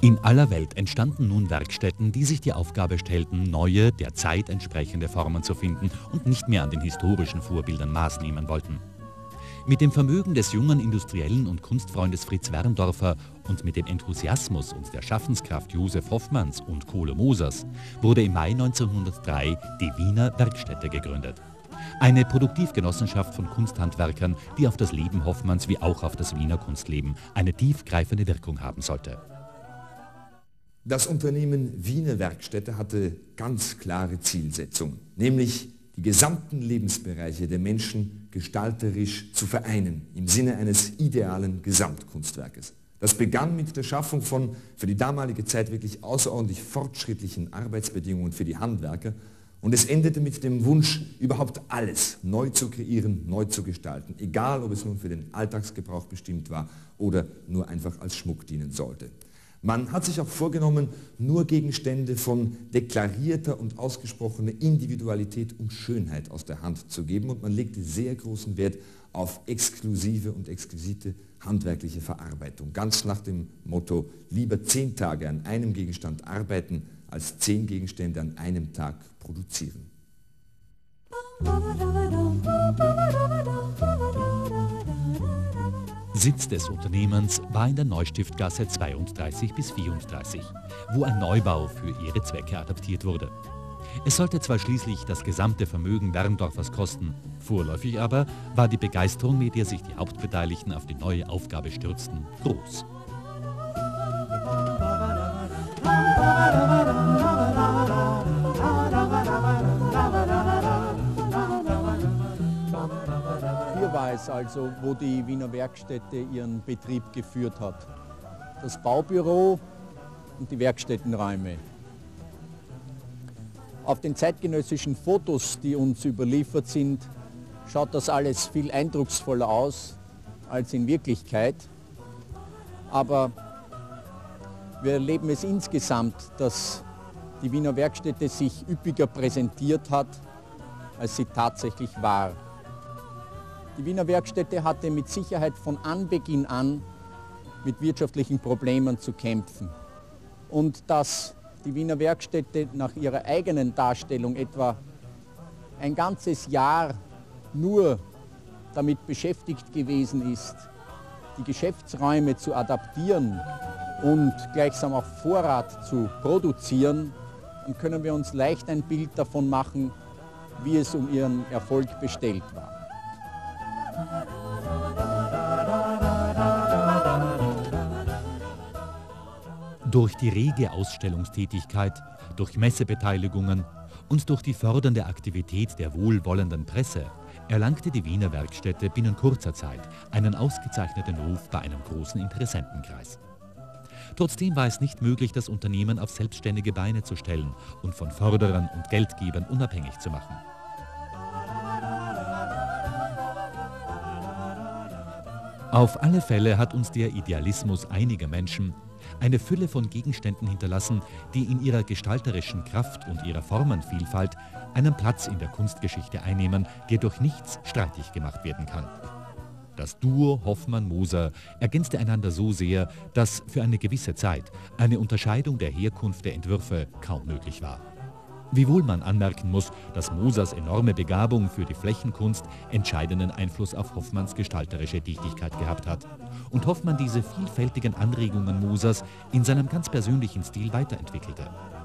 In aller Welt entstanden nun Werkstätten, die sich die Aufgabe stellten, neue, der Zeit entsprechende Formen zu finden und nicht mehr an den historischen Vorbildern Maß nehmen wollten. Mit dem Vermögen des jungen Industriellen und Kunstfreundes Fritz Werndorfer und mit dem Enthusiasmus und der Schaffenskraft Josef Hoffmanns und Kohle Mosers wurde im Mai 1903 die Wiener Werkstätte gegründet. Eine Produktivgenossenschaft von Kunsthandwerkern, die auf das Leben Hoffmanns wie auch auf das Wiener Kunstleben eine tiefgreifende Wirkung haben sollte. Das Unternehmen Wiener Werkstätte hatte ganz klare Zielsetzungen, nämlich die gesamten Lebensbereiche der Menschen gestalterisch zu vereinen, im Sinne eines idealen Gesamtkunstwerkes. Das begann mit der Schaffung von für die damalige Zeit wirklich außerordentlich fortschrittlichen Arbeitsbedingungen für die Handwerker und es endete mit dem Wunsch, überhaupt alles neu zu kreieren, neu zu gestalten, egal ob es nun für den Alltagsgebrauch bestimmt war oder nur einfach als Schmuck dienen sollte. Man hat sich auch vorgenommen, nur Gegenstände von deklarierter und ausgesprochener Individualität und Schönheit aus der Hand zu geben und man legte sehr großen Wert auf exklusive und exquisite handwerkliche Verarbeitung. Ganz nach dem Motto, lieber 10 Tage an einem Gegenstand arbeiten, als 10 Gegenstände an einem Tag produzieren. Sitz des Unternehmens war in der Neustiftgasse 32 bis 34, wo ein Neubau für ihre Zwecke adaptiert wurde. Es sollte zwar schließlich das gesamte Vermögen Werndorfers kosten, vorläufig aber war die Begeisterung, mit der sich die Hauptbeteiligten auf die neue Aufgabe stürzten, groß. Hier war es also, wo die Wiener Werkstätte ihren Betrieb geführt hat. Das Baubüro und die Werkstättenräume. Auf den zeitgenössischen Fotos, die uns überliefert sind, schaut das alles viel eindrucksvoller aus als in Wirklichkeit. Aber wir erleben es insgesamt, dass die Wiener Werkstätte sich üppiger präsentiert hat, als sie tatsächlich war. Die Wiener Werkstätte hatte mit Sicherheit von Anbeginn an mit wirtschaftlichen Problemen zu kämpfen. Und dass die Wiener Werkstätte nach ihrer eigenen Darstellung etwa ein ganzes Jahr nur damit beschäftigt gewesen ist, die Geschäftsräume zu adaptieren und gleichsam auch Vorrat zu produzieren, dann können wir uns leicht ein Bild davon machen, wie es um ihren Erfolg bestellt war. Durch die rege Ausstellungstätigkeit, durch Messebeteiligungen und durch die fördernde Aktivität der wohlwollenden Presse erlangte die Wiener Werkstätte binnen kurzer Zeit einen ausgezeichneten Ruf bei einem großen Interessentenkreis. Trotzdem war es nicht möglich, das Unternehmen auf selbstständige Beine zu stellen und von Förderern und Geldgebern unabhängig zu machen. Auf alle Fälle hat uns der Idealismus einiger Menschen eine Fülle von Gegenständen hinterlassen, die in ihrer gestalterischen Kraft und ihrer Formenvielfalt einen Platz in der Kunstgeschichte einnehmen, der durch nichts streitig gemacht werden kann. Das Duo Hoffmann-Moser ergänzte einander so sehr, dass für eine gewisse Zeit eine Unterscheidung der Herkunft der Entwürfe kaum möglich war. Wiewohl man anmerken muss, dass Mosers enorme Begabung für die Flächenkunst entscheidenden Einfluss auf Hoffmanns gestalterische Tätigkeit gehabt hat und Hoffmann diese vielfältigen Anregungen Mosers in seinem ganz persönlichen Stil weiterentwickelte.